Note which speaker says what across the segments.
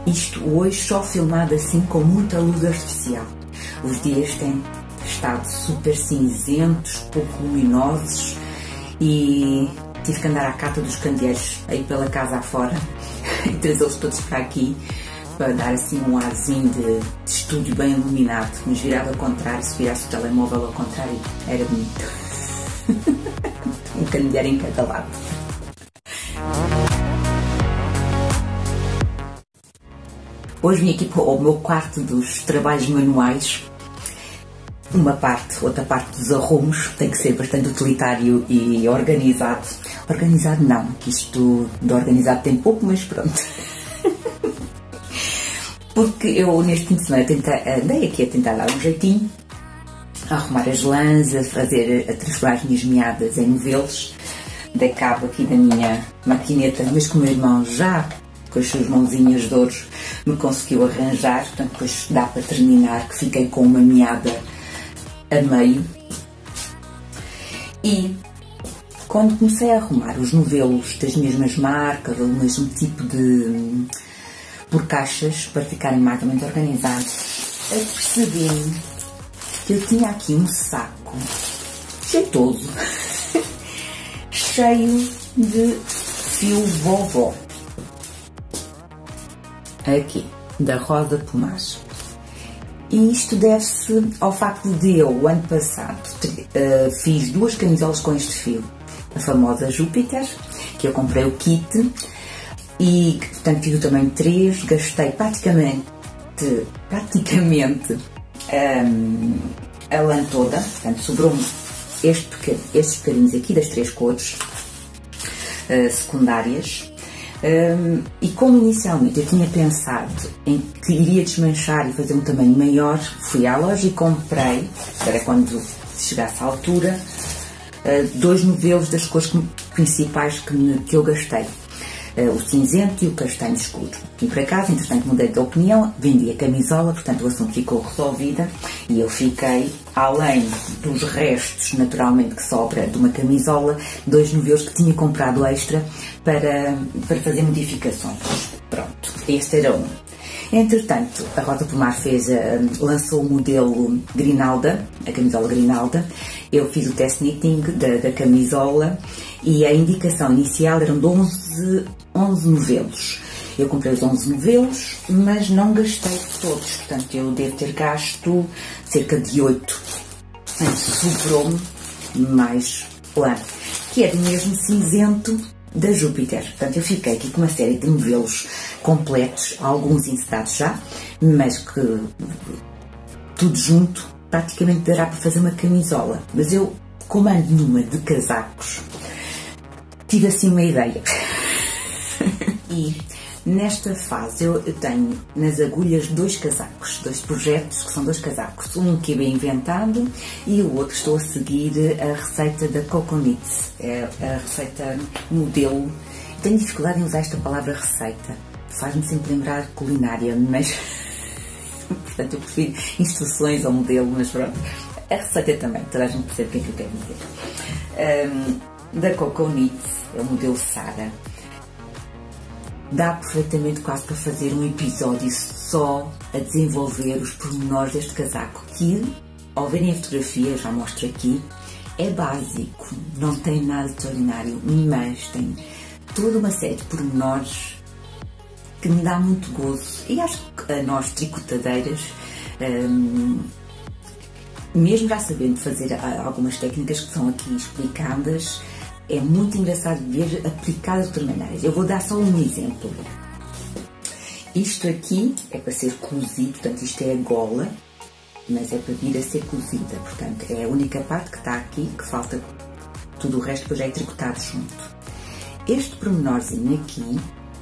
Speaker 1: Isto hoje só filmado assim com muita luz artificial. Os dias têm estado super cinzentos, pouco luminosos e tive que andar à cata dos candeeiros aí pela casa afora e trazê-los todos para aqui para dar assim um arzinho de estúdio bem iluminado, mas virado ao contrário, se virasse o telemóvel ao contrário era bonito. Um candeeiro em cada lado. Hoje vim aqui para o meu quarto dos trabalhos manuais. Uma parte, outra parte dos arrumos, tem que ser bastante utilitário e organizado. Organizado não, que isto de organizado tem pouco, mas pronto. Porque eu neste fim de semana andei aqui a tentar dar um jeitinho, a arrumar as lãs, a transformar as minhas meadas em novelos. Dei cabo aqui da minha maquineta, mas que o meu irmão já, com as suas mãozinhas de ouro, me conseguiu arranjar. Portanto, depois dá para terminar, que fiquei com uma meada a meio. E quando comecei a arrumar os novelos das mesmas marcas, do mesmo tipo de... por caixas, para ficarem mais ou menos organizados, apercebi-me que eu tinha aqui um saco jeitoso, cheio de fio vovó. Aqui, da Rosa Pomaz. E isto deve-se ao facto de eu, o ano passado, fiz 2 camisolas com este fio. A famosa Júpiter, que eu comprei o kit, e portanto fiz o tamanho 3, gastei praticamente a lã toda, portanto sobrou-me estes bocadinhos aqui das 3 cores secundárias. E como inicialmente eu tinha pensado em que iria desmanchar e fazer um tamanho maior, fui à loja e comprei, para quando chegasse à altura, 2 novelos das cores principais que eu gastei. O cinzento e o castanho escuro. E por acaso, entretanto, mudei de opinião, vendi a camisola, portanto o assunto ficou resolvido e eu fiquei, além dos restos, naturalmente, que sobra de uma camisola, 2 novelos que tinha comprado extra para fazer modificações. Pronto, este era um. Entretanto, a Rosa Pomar lançou o modelo Grinalda, a camisola Grinalda. Eu fiz o test knitting da camisola e a indicação inicial eram de 11 novelos. Eu comprei os 11 novelos, mas não gastei todos, portanto eu devo ter gasto cerca de 8. Sobrou-me mais lã, que é do mesmo cinzento da Júpiter. Portanto eu fiquei aqui com uma série de novelos completos, alguns encedados já, mas que tudo junto praticamente dará para fazer uma camisola. Mas eu, como ando numa de casacos, tive assim uma ideia. E nesta fase eu tenho nas agulhas 2 casacos, 2 projetos que são 2 casacos. Um que é bem inventado e o outro estou a seguir a receita da Coconits, é a receita modelo. Tenho dificuldade em usar esta palavra receita, faz-me sempre lembrar culinária, mas portanto eu prefiro instruções ao modelo, mas pronto. A receita também, toda a gente percebe o que é que eu quero dizer. Da Coconits, é o modelo Sara. Dá perfeitamente quase para fazer um episódio só a desenvolver os pormenores deste casaco, que, ao verem a fotografia, já mostro aqui, é básico, não tem nada de extraordinário, mas tem toda uma série de pormenores que me dá muito gozo. E acho que a nós, tricotadeiras, mesmo já sabendo fazer algumas técnicas que são aqui explicadas, é muito engraçado ver aplicadas de outras maneiras. Eu vou dar só um exemplo. Isto aqui é para ser cozido, portanto isto é a gola, mas é para vir a ser cozida. Portanto é a única parte que está aqui, que falta tudo o resto, depois já é tricotado junto. Este pormenorzinho aqui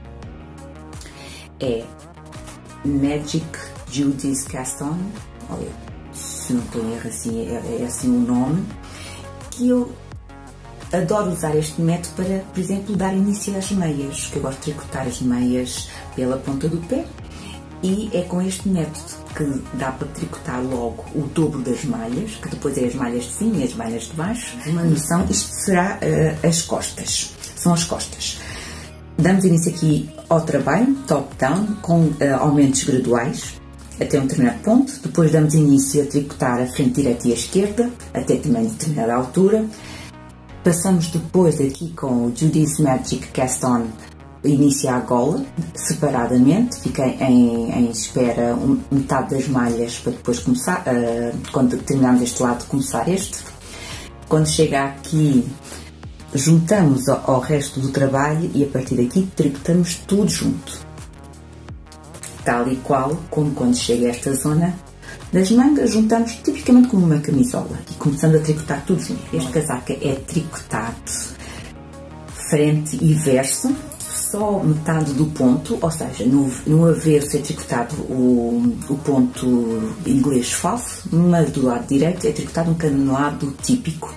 Speaker 1: é Magic Judy's Cast-On, se não estou em erro, assim, é assim o nome, que eu adoro usar este método para, por exemplo, dar início às meias, que eu gosto de tricotar as meias pela ponta do pé, e é com este método que dá para tricotar logo o dobro das malhas, que depois é as malhas de cima e as malhas de baixo. Uma noção, isto será as costas, são as costas. Damos início aqui ao trabalho, top-down, com aumentos graduais, até um determinado ponto. Depois damos início a tricotar a frente direita e a esquerda, até também determinada altura. Passamos depois aqui com o Judy's Magic Cast-On, inicia a gola, separadamente. Fiquei em espera metade das malhas para depois começar, quando terminarmos este lado, começar este. Quando chega aqui, juntamos ao resto do trabalho e a partir daqui tricotamos tudo junto. Tal e qual como quando chega a esta zona das mangas, juntamos tipicamente como uma camisola e começamos a tricotar tudo junto. Este casaco é tricotado frente e verso, só metade do ponto, ou seja, no avesso é tricotado o ponto inglês falso, mas do lado direito é tricotado um canelado típico,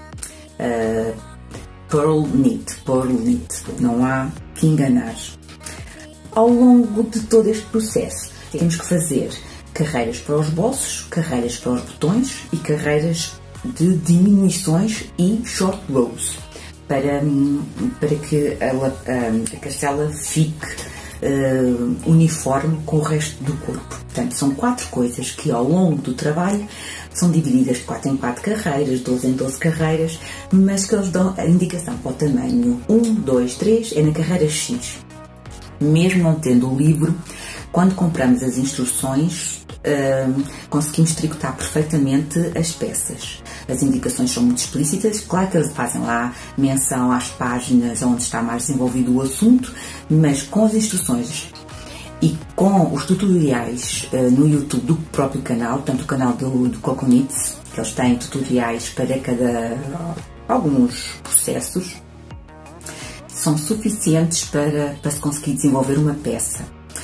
Speaker 1: pearl knit, não há que enganar. Ao longo de todo este processo, temos que fazer carreiras para os bolsos, carreiras para os botões e carreiras de diminuições e short rows, para que a carcela fique uniforme com o resto do corpo. Portanto, são 4 coisas que ao longo do trabalho são divididas de 4 em 4 carreiras, 12 em 12 carreiras, mas que eles dão a indicação para o tamanho 1, 2, 3, é na carreira X. Mesmo não tendo o livro, quando compramos as instruções, conseguimos tricotar perfeitamente as peças. As indicações são muito explícitas, claro que eles fazem lá menção às páginas onde está mais desenvolvido o assunto, mas com as instruções e com os tutoriais no YouTube do próprio canal, tanto o canal do Coconits, que eles têm tutoriais para alguns processos, são suficientes para se conseguir desenvolver uma peça.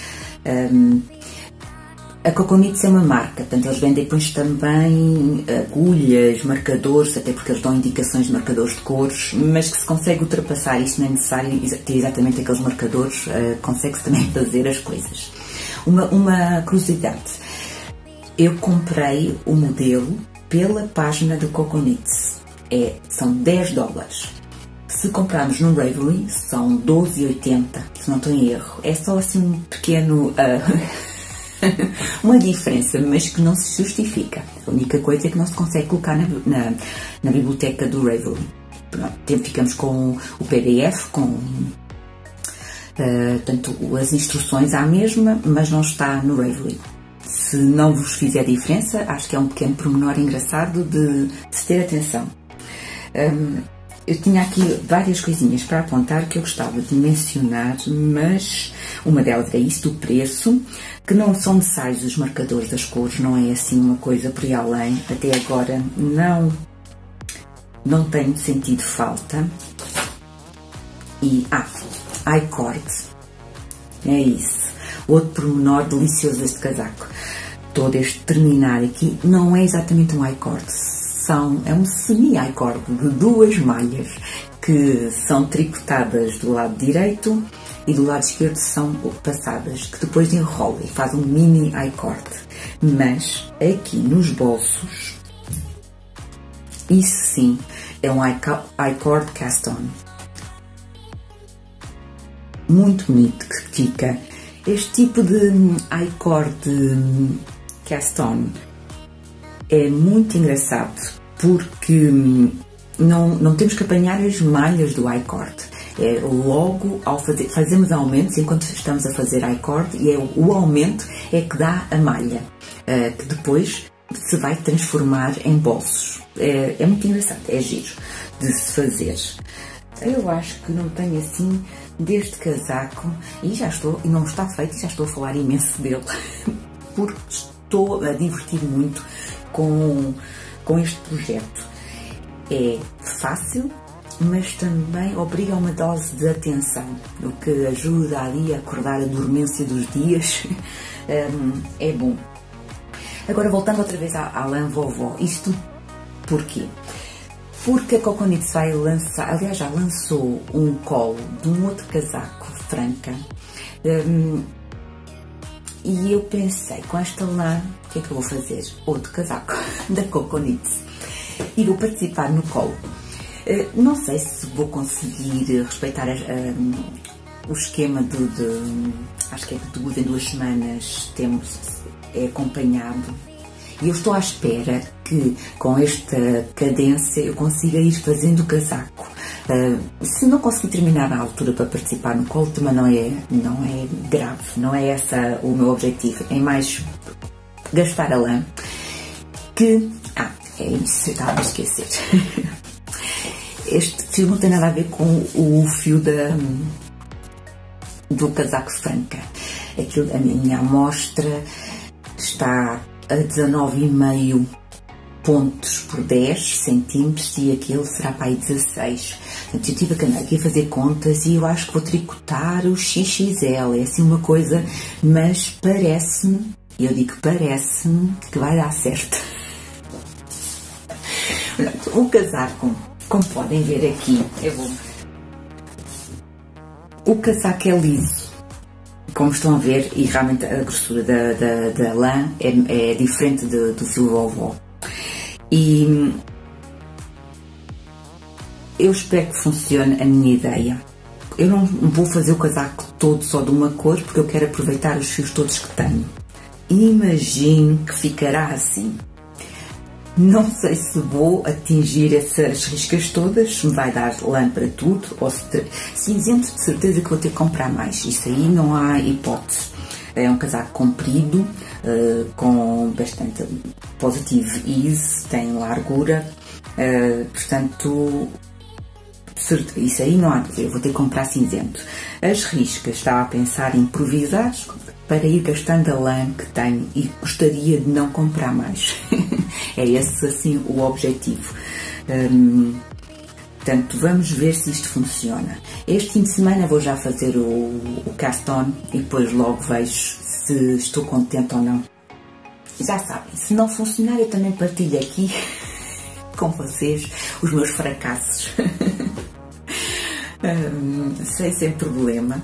Speaker 1: A Coconits é uma marca, portanto eles vendem depois também agulhas, marcadores, até porque eles dão indicações de marcadores de cores, mas que se consegue ultrapassar isto, não é necessário ter exatamente aqueles marcadores, consegue-se também fazer as coisas. Uma curiosidade, eu comprei o modelo pela página do Coconits, são $10. Se comprarmos no Ravelry, são $12,80, se não estou em erro. É só assim um pequeno... uma diferença, mas que não se justifica. A única coisa é que não se consegue colocar na biblioteca do Ravelry. Ficamos com o PDF, com tanto as instruções à mesma, mas não está no Ravelry. Se não vos fizer diferença, acho que é um pequeno pormenor engraçado de se ter atenção. Eu tinha aqui várias coisinhas para apontar que eu gostava de mencionar, mas uma delas é isso do preço, que não são necessários os marcadores das cores, não é assim uma coisa por aí além. Até agora não tenho sentido falta. E, I-cord, é isso. Outro pormenor delicioso deste casaco. Todo este terminar aqui não é exatamente um I-cord. É um semi-I-cord de 2 malhas que são tricotadas do lado direito e do lado esquerdo são passadas, que depois enrola e faz um mini I-cord. Mas aqui nos bolsos, isso sim é um I-cord cast-on. Muito bonito que fica. Este tipo de I-cord cast-on é muito engraçado porque não temos que apanhar as malhas do I-cord. É logo ao fazemos aumentos enquanto estamos a fazer I-cord e o aumento é que dá a malha, que depois se vai transformar em bolsos. É muito engraçado, é giro de se fazer. Eu acho que não tenho assim deste casaco e não está feito e já estou a falar imenso dele porque estou a divertir muito com este projeto. É fácil, mas também obriga a uma dose de atenção, o que ajuda ali a acordar a dormência dos dias. É bom. Agora voltando outra vez à lã vovó, isto porquê? Porque a Coconits vai lançar, aliás já lançou um colo de um outro casaco, Franca, e eu pensei, com esta lã, o que é que eu vou fazer? Outro casaco da Coconits. E vou participar no colo. Não sei se vou conseguir respeitar o esquema acho que é de 2 em 2 semanas é acompanhado. E eu estou à espera que com esta cadência eu consiga ir fazendo o casaco. Se não conseguir terminar na altura para participar no colo, também não é grave, não é esse o meu objetivo, é mais gastar a lã. É isso, eu estava a esquecer. Este fio não tem nada a ver com o fio do casaco Franca. A minha amostra está a 19,5 pontos por 10 centímetros e aquele será para aí 16. Portanto, eu tive que andar aqui a fazer contas e eu acho que vou tricotar o XXL. É assim uma coisa, mas parece-me, eu digo parece-me, que vai dar certo. O casaco, como podem ver aqui, o casaco é liso, como estão a ver, e realmente a grossura da lã é diferente do fio vovó. E eu espero que funcione a minha ideia. Eu não vou fazer o casaco todo só de uma cor, porque eu quero aproveitar os fios todos que tenho. Imagino que ficará assim. Não sei se vou atingir essas riscas todas, se me vai dar lã para tudo, ou cinzento de certeza que vou ter que comprar mais. Isso aí não há hipótese. É um casaco comprido, com bastante positive ease, tem largura, portanto, isso aí não há, eu vou ter que comprar cinzento. As riscas, estava a pensar em improvisar para ir gastando a lã que tenho e gostaria de não comprar mais. É esse assim o objetivo. Portanto, vamos ver se isto funciona. Este fim de semana vou já fazer o cast-on e depois logo vejo se estou contente ou não. Já sabem, se não funcionar eu também partilho aqui com vocês os meus fracassos. Sem problema.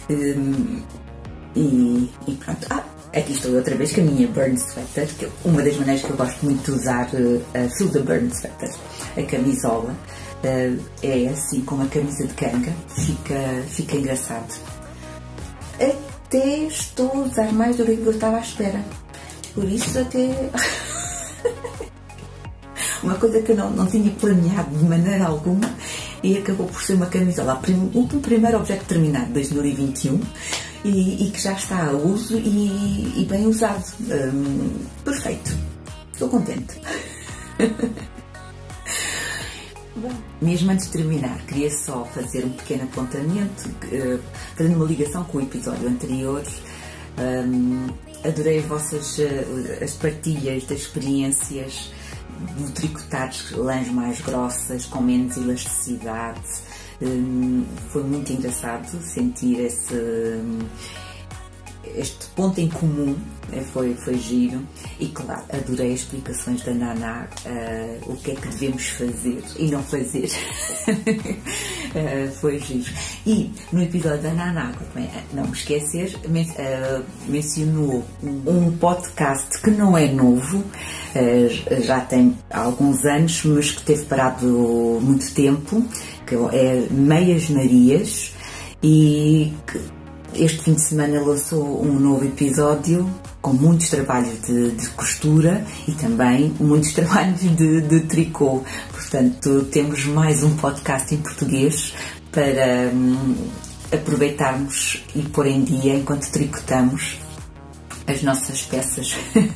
Speaker 1: E pronto. Aqui estou outra vez com a minha Burn Sweater, que é uma das maneiras que eu gosto muito de usar a Feel the Burn Sweater. A camisola é assim como a camisa de canga, fica engraçado. Até estou a usar mais do que eu estava à espera. Por isso até... uma coisa que eu não tinha planeado de maneira alguma e acabou por ser uma camisola. O primeiro objeto terminado de 2021 e que já está a uso e bem usado. Perfeito. Estou contente. Bom, mesmo antes de terminar, queria só fazer um pequeno apontamento, fazendo uma ligação com o episódio anterior. Adorei as partilhas das experiências de tricotar lãs mais grossas, com menos elasticidade. Foi muito engraçado sentir este ponto em comum, foi giro. E claro, adorei as explicações da Naná, o que é que devemos fazer e não fazer. Foi giro. E no episódio da Naná, não me esquecer, mencionou um podcast que não é novo, já tem alguns anos, mas que teve parado muito tempo, que é Meias Marias, e que este fim de semana lançou um novo episódio com muitos trabalhos de costura e também muitos trabalhos de tricô. Portanto, temos mais um podcast em português para aproveitarmos e pôr em dia enquanto tricotamos as nossas peças.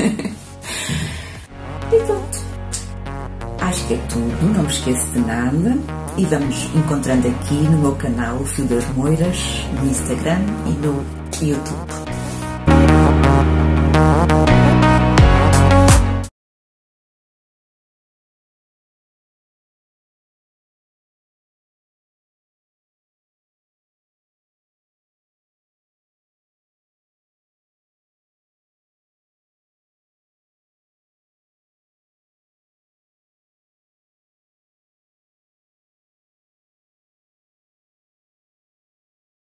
Speaker 1: E pronto. Acho que é tudo, não me esqueço de nada. E vamos encontrando aqui no meu canal, o Fio das Moiras, no Instagram e no YouTube.